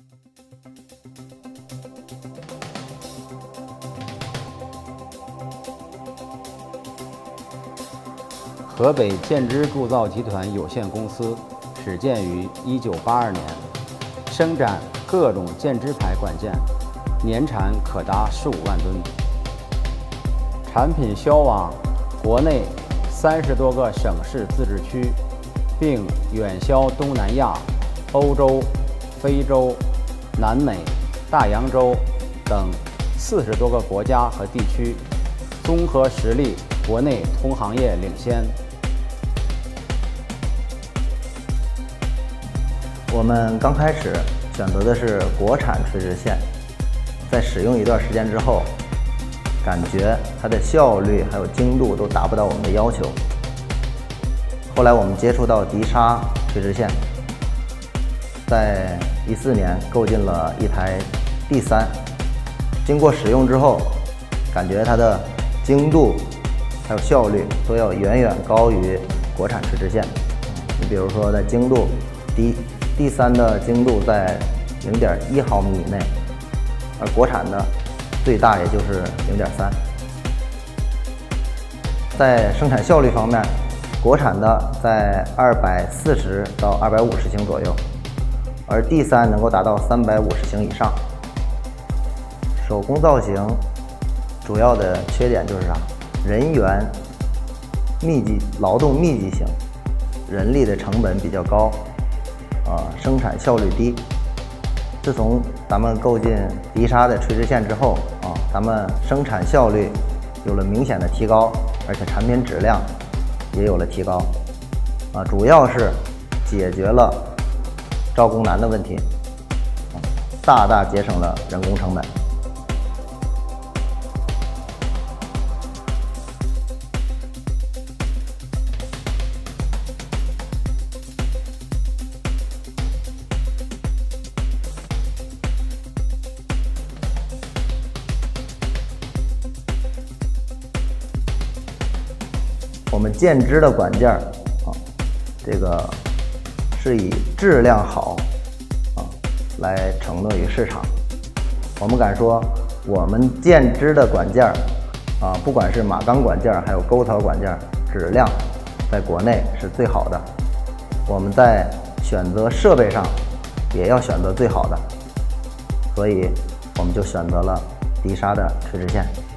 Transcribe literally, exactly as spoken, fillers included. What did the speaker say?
河北建织铸造集团有限公司始建于一九八二年，生产各种建织牌管件，年产可达十五万吨。产品销往国内三十多个省市自治区，并远销东南亚、欧洲、非洲、南美、大洋洲等四十多个国家和地区，综合实力国内同行业领先。 我们刚开始选择的是国产垂直线，在使用一段时间之后，感觉它的效率还有精度都达不到我们的要求。后来我们接触到迪莎垂直线，在一四年购进了一台 D 三，经过使用之后，感觉它的精度还有效率都要远远高于国产垂直线。你比如说在精度低。第三的精度在 零点一毫米以内，而国产的最大也就是零点三。在生产效率方面，国产的在二百四十到二百五十星左右，而第三能够达到三百五十星以上。手工造型主要的缺点就是啥？人员密集、劳动密集型，人力的成本比较高。呃，生产效率低。自从咱们购进迪莎的垂直线之后啊，咱们生产效率有了明显的提高，而且产品质量也有了提高。啊，主要是解决了招工难的问题，啊，大大节省了人工成本。我们建织的管件啊，这个是以质量好啊来承诺于市场。我们敢说，我们建织的管件啊，不管是马钢管件还有沟槽管件，质量在国内是最好的。我们在选择设备上也要选择最好的，所以我们就选择了迪莎的垂直线。